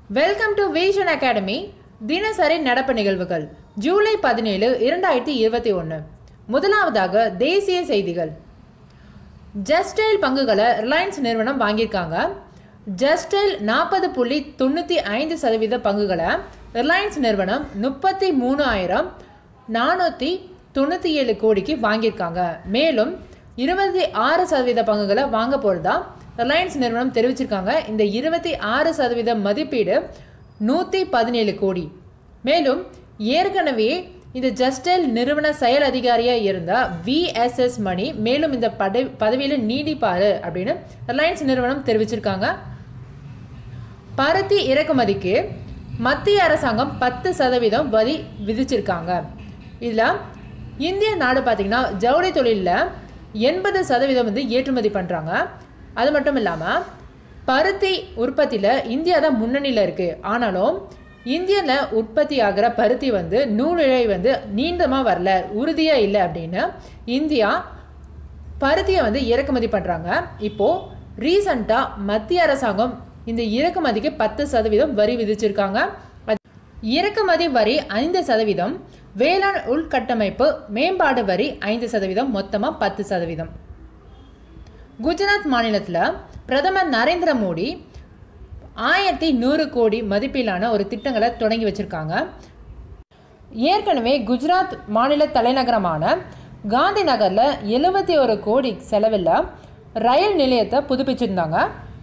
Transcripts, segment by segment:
Welcome to vision academy. தினசரி நடப்பு நிகழ்வுகள் ஜூலை 17, 2021. முதலாவதாக தேசிய செய்திகள். ஜஸ்டைல் பங்குகளை ரிலையன்ஸ் நிறுவனம் வாங்கியிருக்காங்க. ஜஸ்டைல் 40.95% பங்குகளை ரிலையன்ஸ் நிறுவனம் 33,497 கோடிக்கு வாங்கியிருக்காங்க. மேலும் 26% பங்குகளை வாங்க போகிறதா ரிலையன்ஸ் நிறுவனம் தெரிவிச்சிருக்காங்க. இந்த 26% மதிப்பீடு 117 கோடி. மேலும் ஏற்கனவே இந்த ஜஸ்டைல் நிறுவன செயல் அதிகாரியாக இருந்த VSS மணி மேலும் இந்த பதவியில் நீடிப்பாரு அப்படின்னு ரிலையன்ஸ் நிறுவனம் தெரிவிச்சிருக்காங்க. பருத்தி இறக்குமதிக்கு மத்திய அரசாங்கம் 10% வரி விதிச்சிருக்காங்க. இதில் இந்திய நாடு பார்த்திங்கன்னா ஜவுளி தொழிலில் 80% வந்து ஏற்றுமதி பண்ணுறாங்க. அது மட்டும் இல்லாமல் பருத்தி உற்பத்தியில் இந்தியா தான் முன்னணியில் இருக்குது. ஆனாலும் இந்தியாவில் உற்பத்தி ஆகிற பருத்தி வந்து நூல் இழை வந்து நீண்டமாக வரல, உறுதியாக இல்லை அப்படின்னு இந்தியா பருத்தியை வந்து இறக்குமதி பண்ணுறாங்க. இப்போது ரீசண்டாக மத்திய அரசாங்கம் இந்த இறக்குமதிக்கு 10% வரி விதிச்சிருக்காங்க. இறக்குமதி வரி 5%, வேளாண் உள்கட்டமைப்பு மேம்பாடு வரி 5%, மொத்தமாக 10%. குஜராத் மாநிலத்தில் பிரதமர் நரேந்திர மோடி 1100 கோடி மதிப்பிலான ஒரு திட்டங்களை தொடங்கி வச்சுருக்காங்க. ஏற்கனவே குஜராத் மாநில தலைநகரமான காந்தி நகரில் 71 கோடி செலவில் ரயில் நிலையத்தை புதுப்பிச்சிருந்தாங்க.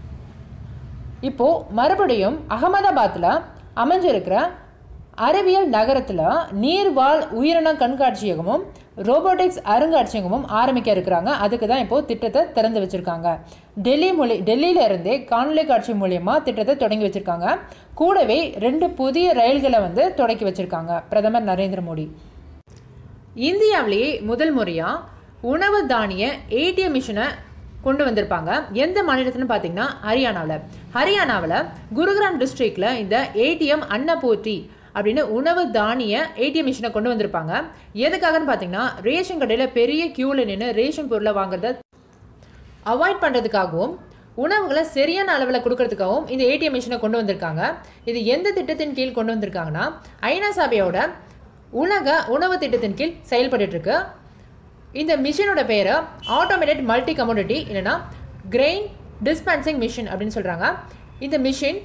இப்போது மறுபடியும் அகமதாபாத்தில் அமைஞ்சிருக்கிற அறிவியல் நகரத்தில் நீர்வாழ் உயிரின கண்காட்சியகமும் ரோபோட்டிக்ஸ் அருங்காட்சியகமும் ஆரம்பிக்க இருக்கிறாங்க. அதுக்கு தான் இப்போது திட்டத்தை திறந்து வச்சுருக்காங்க. டெல்லியிலிருந்தே காணொலி காட்சி மூலியமாக திட்டத்தை தொடங்கி வச்சுருக்காங்க. கூடவே 2 புதிய ரயில்களை வந்து தொடக்கி வச்சுருக்காங்க பிரதமர் நரேந்திர மோடி. இந்தியாவிலேயே முதல் முறையாக உணவு தானிய ATM மிஷினை கொண்டு வந்திருப்பாங்க. எந்த மாநிலத்துன்னு பார்த்தீங்கன்னா ஹரியானாவில் குருகிராம் டிஸ்ட்ரிக்டில் இந்த ATM அன்னபூர்த்தி அப்படின்னு உணவு தானிய ATM மிஷினை கொண்டு வந்திருப்பாங்க. எதுக்காகன்னு பார்த்தீங்கன்னா ரேஷன் கடையில் பெரிய கியூவில் நின்று ரேஷன் பொருளை வாங்குறத அவாய்ட் பண்ணுறதுக்காகவும் உணவுகளை சரியான அளவில் கொடுக்கறதுக்காகவும் இந்த ATM மிஷினை கொண்டு வந்திருக்காங்க. இது எந்த திட்டத்தின் கீழ் கொண்டு வந்திருக்காங்கன்னா ஐநா சபையோட உலக உணவு திட்டத்தின் கீழ் செயல்பட்டு இருக்கு. இந்த மிஷினோட பேரை ஆட்டோமேட்டட் மல்டி கமோடிட்டி இல்லைனா கிரெயின் டிஸ்பென்சிங் மிஷின் அப்படின்னு சொல்கிறாங்க. இந்த மிஷின்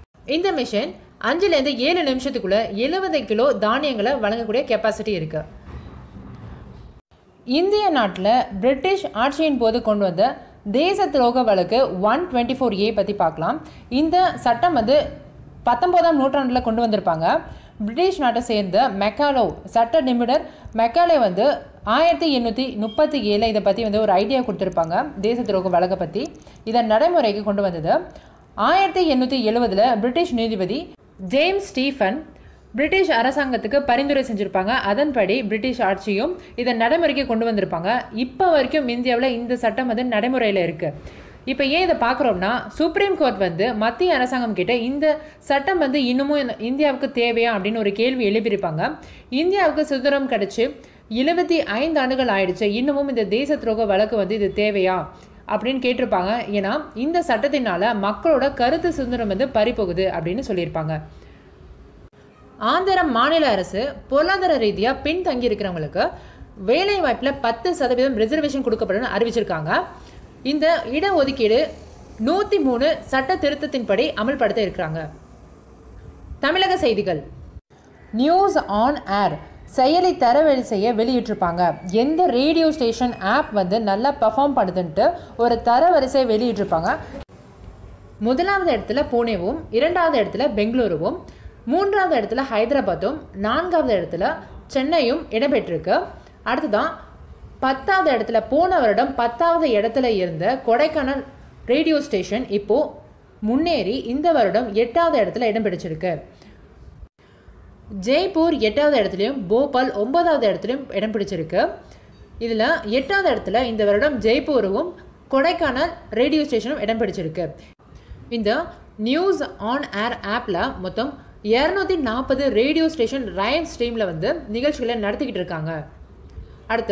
5லேருந்து 7 நிமிஷத்துக்குள்ளே 70 கிலோ தானியங்களை வழங்கக்கூடிய கெப்பாசிட்டி இருக்குது. இந்திய நாட்டில் பிரிட்டிஷ் ஆட்சியின் போது கொண்டு வந்த தேச துரோக வழக்கு 124A பற்றி பார்க்கலாம். இந்த சட்டம் வந்து 19ஆம் நூற்றாண்டில் கொண்டு வந்திருப்பாங்க. பிரிட்டிஷ் நாட்டை சேர்ந்த மெக்காலே சட்ட நிபுணர் மெக்காலே வந்து 1837 இதை பற்றி வந்து ஒரு ஐடியா கொடுத்துருப்பாங்க தேச துரோக வழக்கை பற்றி. இதை நடைமுறைக்கு கொண்டு வந்தது 1870 பிரிட்டிஷ் நீதிபதி ஜேம்ஸ் ஸ்டீஃபன் பிரிட்டிஷ் அரசாங்கத்துக்கு பரிந்துரை செஞ்சுருப்பாங்க. அதன்படி பிரிட்டிஷ் ஆட்சியும் இதை நடைமுறைக்கு கொண்டு வந்திருப்பாங்க. இப்போ வரைக்கும் இந்தியாவில் இந்த சட்டம் வந்து நடைமுறையில் இருக்குது. இப்போ ஏன் இதை பார்க்குறோம்னா சுப்ரீம் கோர்ட் வந்து மத்திய அரசாங்கம் கிட்ட இந்த சட்டம் வந்து இன்னமும் இந்தியாவுக்கு தேவையா அப்படின்னு ஒரு கேள்வி எழுப்பியிருப்பாங்க. இந்தியாவுக்கு சுதந்திரம் கிடைச்சி 75 ஆண்டுகள் ஆயிடுச்சு, இன்னமும் இந்த தேச துரோக வழக்கு வந்து இது தேவையா அப்படின்னு கேட்டிருப்பாங்க. ஏன்னா இந்த சட்டத்தினால மக்களோட கருத்து சுதந்திரம் வந்து பறிபோகுது அப்படின்னு சொல்லியிருப்பாங்க. ஆந்திர மாநில அரசு பொருளாதார ரீதியாக பின்தங்கி இருக்கிறவங்களுக்கு வேலை வாய்ப்பில் 10% ரிசர்வேஷன் கொடுக்கப்படும் அறிவிச்சிருக்காங்க. இந்த இடஒதுக்கீடு 103 சட்ட திருத்தத்தின்படி அமல்படுத்த இருக்கிறாங்க. தமிழக செய்திகள். நியூஸ் ஆன் ஏர் செயலி தரவரிசையை வெளியிட்டிருப்பாங்க. எந்த ரேடியோ ஸ்டேஷன் ஆப் வந்து நல்லா பர்ஃபார்ம் பண்ணுதுன்ட்டு ஒரு தரவரிசை வெளியிட்டிருப்பாங்க. முதலாவது இடத்துல புனேவும், 2வது இடத்துல பெங்களூருவும், 3வது இடத்துல ஹைதராபாத்தும், 4வது இடத்துல சென்னையும் இடம்பெற்றிருக்கு. அடுத்ததான் 10வது இடத்துல போன வருடம் 10வது இடத்துல இருந்த கொடைக்கானல் ரேடியோ ஸ்டேஷன் இப்போது முன்னேறி இந்த வருடம் 8வது இடத்துல இடம் பிடிச்சிருக்கு. ஜெய்ப்பூர் 8வது இடத்துலையும் போபால் 9வது இடத்துலையும் இடம் பிடிச்சிருக்கு. இதில் 8வது இடத்துல இந்த வருடம் ஜெய்ப்பூரும் கொடைக்கானல் ரேடியோ ஸ்டேஷனும் இடம் பிடிச்சிருக்கு. இந்த நியூஸ் ஆன் ஏர் ஆப்பில் மொத்தம் 240 ரேடியோ ஸ்டேஷன் லைவ் ஸ்ட்ரீமில் வந்து நிகழ்ச்சிகளை நடத்திக்கிட்டு இருக்காங்க. அடுத்து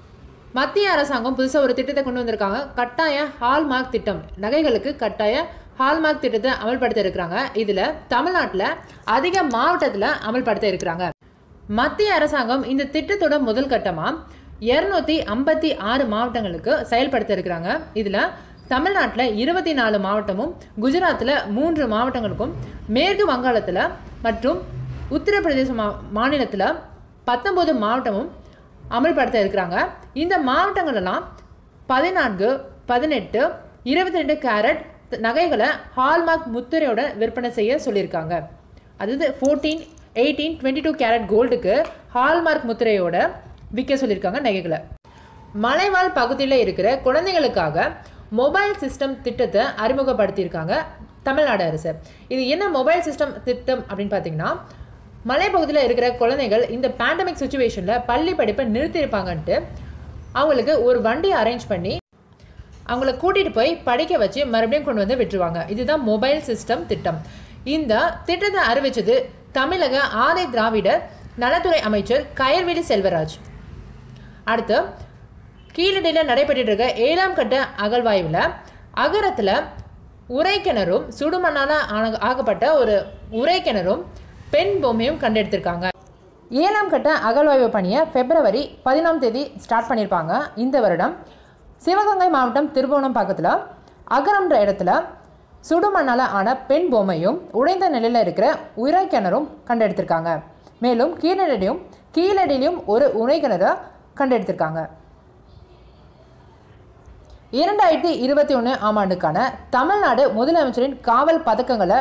மத்திய அரசாங்கம் புதுசாக ஒரு திட்டத்தை கொண்டு வந்திருக்காங்க. கட்டாய ஹால்மார்க் திட்டம், நகைகளுக்கு கட்டாய ஹால்மார்க் திட்டத்தை அமல்படுத்த இருக்கிறாங்க. இதில் தமிழ்நாட்டில் அதிக மாவட்டத்தில் அமல்படுத்த இருக்கிறாங்க. மத்திய அரசாங்கம் இந்த திட்டத்தோட முதல் கட்டமாக 256 மாவட்டங்களுக்கு செயல்படுத்த இருக்கிறாங்க. இதில் தமிழ்நாட்டில் 24 மாவட்டமும், குஜராத்தில் 3 மாவட்டங்களுக்கும், மேற்கு வங்காளத்தில் மற்றும் உத்தரப்பிரதேச மாநிலத்தில் 19 மாவட்டமும் அமல்படுத்த இருக்கிறாங்க. இந்த மாவட்டங்களெல்லாம் 14, 18, 22 கேரட் நகைகளை ஹால்மார்க் முத்திரையோட விற்பனை செய்ய சொல்லியிருக்காங்க. அதாவது 14, 18, 22 கேரட் கோல்டுக்கு ஹால்மார்க் முத்திரையோட விற்க சொல்லியிருக்காங்க நகைகளை. மலைவாழ் பகுதியில் இருக்கிற குழந்தைகளுக்காக மொபைல் சிஸ்டம் திட்டத்தை அறிமுகப்படுத்தியிருக்காங்க தமிழ்நாடு அரசு. இது என்ன மொபைல் சிஸ்டம் திட்டம் அப்படின்னு பார்த்தீங்கன்னா, மலைப்பகுதியில் இருக்கிற குழந்தைகள் இந்த பேண்டமிக் சுச்சுவேஷனில் பள்ளி படிப்பை நிறுத்தியிருப்பாங்கன்ட்டு அவங்களுக்கு ஒரு வண்டி அரேஞ்ச் பண்ணி அவங்கள கூட்டிகிட்டு போய் படிக்க வச்சு மறுபடியும் கொண்டு வந்து விட்டுருவாங்க. இதுதான் மொபைல் சிஸ்டம் திட்டம். இந்த திட்டத்தை அறிவித்தது தமிழக ஆதி திராவிடர் நலத்துறை அமைச்சர் கயல்விழி செல்வராஜ். அடுத்து கீழடியில் நடைபெற்று இருக்க 7ஆம் கட்ட அகழ்வாய்வில் அகரத்தில் உரைக்கிணறும் சுடுமண்ணால் ஆகப்பட்ட ஒரு உரைக்கிணறும் பெண் பொம்மையும் கண்டெடுத்திருக்காங்க. 7ஆம் கட்ட அகழ்வாய்வு பணியை February 11ஆம் தேதி ஸ்டார்ட் பண்ணியிருப்பாங்க. இந்த வருடம் சிவகங்கை மாவட்டம் திருபுவனம்பாக்கத்தில் அகரம்ன்ற இடத்துல சுடுமண்ணால் ஆன பெண் பொம்மையும் உடைந்த நிலையில் இருக்கிற உரைக்கிணறும் கண்டெடுத்திருக்காங்க. மேலும் கீழடியிலும் ஒரு உரைக்கிணறை கண்டெடுத்திருக்காங்க. 2021 ஆம் ஆண்டுக்கான தமிழ்நாடு முதலமைச்சரின் காவல் பதக்கங்களை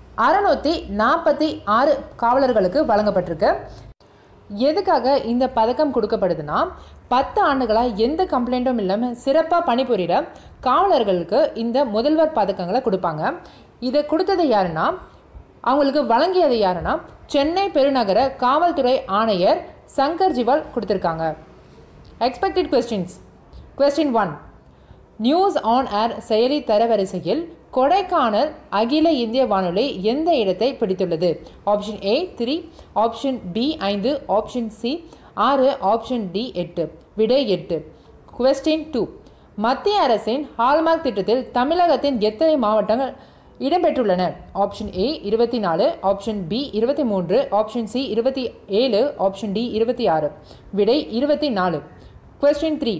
646 காவலர்களுக்கு வழங்கப்பட்டிருக்கு. எதுக்காக இந்த பதக்கம் கொடுக்கப்படுதுன்னா, 10 ஆண்டுகளாக எந்த கம்ப்ளைண்ட்டும் இல்லாமல் சிறப்பாக பணிபுரிகிற காவலர்களுக்கு இந்த முதல்வர் பதக்கங்களை கொடுப்பாங்க. இதை கொடுத்தது யாருன்னா, அவங்களுக்கு வழங்கியது யாருன்னா சென்னை பெருநகர காவல்துறை ஆணையர் சங்கர் ஜிவால் கொடுத்துருக்காங்க. Expected questions. Question 1. News on air செயலி தரவரிசையில் கொடைக்கானல் அகில இந்திய வானொலி எந்த இடத்தை பிடித்துள்ளது? Option A 3, option B 5, option C 6, option D 8. விடை 8. கொஸ்டின் 2. மத்திய அரசின் ஹால்மார்க் திட்டத்தில் தமிழகத்தின் எத்தனை மாவட்டங்கள் இடம்பெற்றுள்ளன? Option A 24, option B 23, option C 27, option D 26. விடை 24. கொஸ்டின் 3.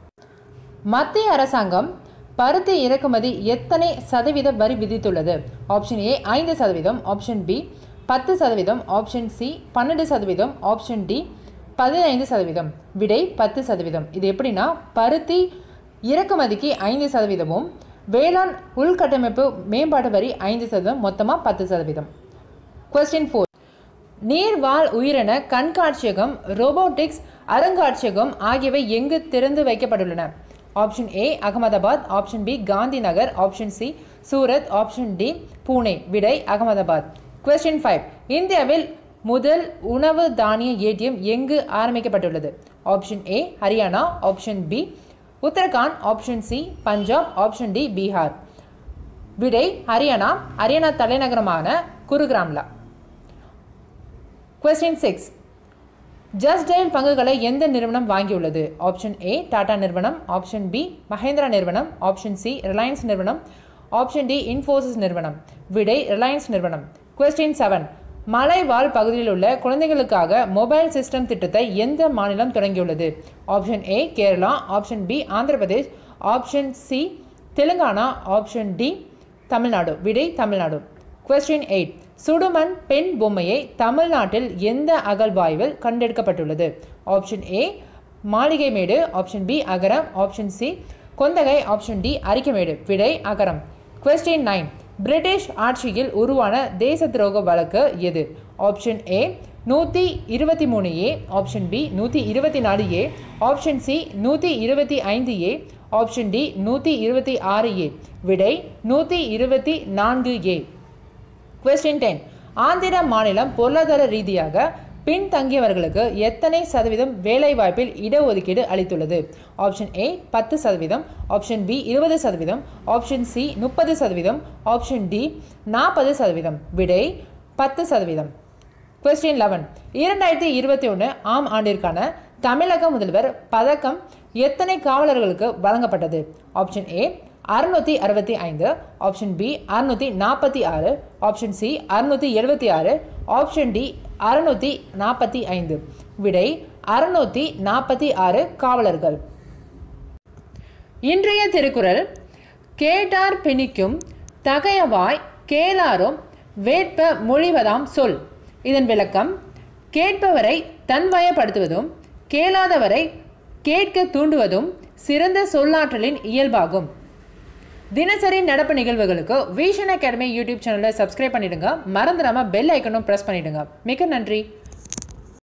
மத்திய அரசாங்கம் பருத்தி இறக்குமதி எத்தனை சதவீத வரி விதித்துள்ளது? Option A 5%, option B 10%, option C 12%, option D 15%. விடை 10%. இது எப்படின்னா, பருத்தி இறக்குமதிக்கு 5%, வேளாண் உள்கட்டமைப்பு மேம்பாட்டு வரி 5%, மொத்தமாக 10%. கொஸ்டின் 4. நீர்வாழ் உயிரின கண்காட்சியகம், ரோபோட்டிக்ஸ் அருங்காட்சியகம் ஆகியவை எங்கு திறந்து வைக்கப்பட்டுள்ளன? Option A Ahmedabad, option B Gandhi Nagar, option C Surat, option D Pune. விடை அகமதாபாத். கொஸ்டின் 5. இந்தியாவில் முதல் உணவு தானிய ஏடிஎம் எங்கு ஆரம்பிக்கப்பட்டுள்ளது? Option A Haryana, option B Uttarakhand, option C Punjab, option D Bihar. விடை ஹரியானா. ஹரியானா தலைநகரமான குருகிராம்ல. கொஸ்டின் 6. ஜஸ்ட் டயல் பங்குகளை எந்த நிறுவனம் வாங்கியுள்ளது? ஆப்ஷன் A டாடா நிறுவனம், ஆப்ஷன் B மஹேந்திரா நிறுவனம், ஆப்ஷன் C ரிலையன்ஸ் நிறுவனம், ஆப்ஷன் D இன்ஃபோசிஸ் நிறுவனம். விடை ரிலையன்ஸ் நிறுவனம். கொஸ்டின் 7. மலைவாழ் பகுதியில் உள்ள குழந்தைகளுக்காக மொபைல் சிஸ்டம் திட்டத்தை எந்த மாநிலம் தொடங்கியுள்ளது? Option A Kerala, option B Andhra Pradesh, option C Telangana, option D Tamil Nadu. விடை தமிழ்நாடு. கொஸ்டின் 8. சுடுமண் பெண் பொம்மையை தமிழ்நாட்டில் எந்த அகழ்வாய்வில் கண்டெடுக்கப்பட்டுள்ளது? Option A Maligaimedu, option B Agaram, option C Konthagai, option D Arikamedu. விடை அகரம். கொஸ்டின் 9. பிரிட்டிஷ் ஆட்சியில் உருவான தேச துரோக வழக்கு எது? Option A 123A, option B 124A, option C 125A, option D 126A. விடை 124A. கொஸ்டின் 10. ஆந்திர மாநிலம் பொருளாதார ரீதியாக பின்தங்கியவர்களுக்கு எத்தனை சதவீதம் வேலைவாய்ப்பில் இடஒதுக்கீடு அளித்துள்ளது? Option A 10%, option B 20%, option C 30%, option D 40%. விடை 10%. கொஸ்டின் 11. 2021 ஆம் ஆண்டிற்கான தமிழக முதல்வர் பதக்கம் எத்தனை காவலர்களுக்கு வழங்கப்பட்டது? Option A 665, option B 646, option C 676, option D 645. விடை 646 காவலர்கள். இன்றைய திருக்குறள் கேட்டார் பிணிக்கும் தகையவாய் கேளாரும் வேட்ப மொழிவதாம் சொல். இதன் விளக்கம் கேட்பவரை தன்வயப்படுத்துவதும் கேளாதவரை கேட்க தூண்டுவதும் சிறந்த சொல்லாற்றலின் இயல்பாகும். தினசரி நடப்பு நிகழ்வுகளுக்கு விஷன் அகாடமி யூடியூப் சேனலை சப்ஸ்கிரைப் பண்ணிடுங்க. மறந்துடாம பெல் ஐக்கனும் பிரஸ் பண்ணிடுங்க. மிக்க நன்றி.